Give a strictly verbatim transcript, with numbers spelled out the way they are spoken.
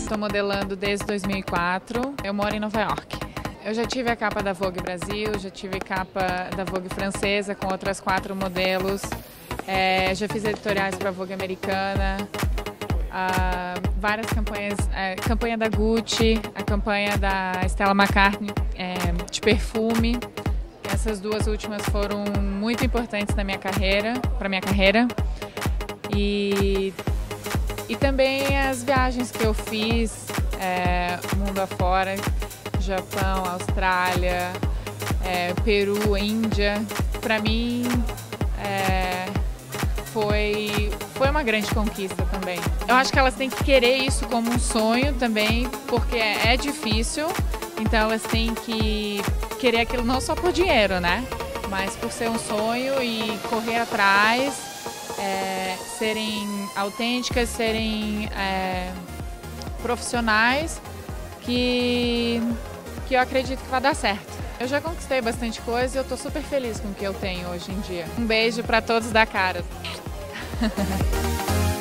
estou modelando desde dois mil e quatro. Eu moro em Nova York. Eu já tive a capa da Vogue Brasil, já tive capa da Vogue francesa com outras quatro modelos. É, já fiz editoriais para a Vogue americana, ah, várias campanhas, a campanha da Gucci, a campanha da Stella McCartney é, de perfume. Essas duas últimas foram muito importantes na minha carreira, para minha carreira. E, e também as viagens que eu fiz, é, mundo afora, Japão, Austrália, é, Peru, Índia. Para mim, é, foi, foi uma grande conquista também. Eu acho que elas têm que querer isso como um sonho também, porque é, é difícil. Então elas têm que querer aquilo não só por dinheiro, né? Mas por ser um sonho e correr atrás, é, serem autênticas, serem é, profissionais, que, que eu acredito que vai dar certo. Eu já conquistei bastante coisa e eu tô super feliz com o que eu tenho hoje em dia. Um beijo para todos da Caras.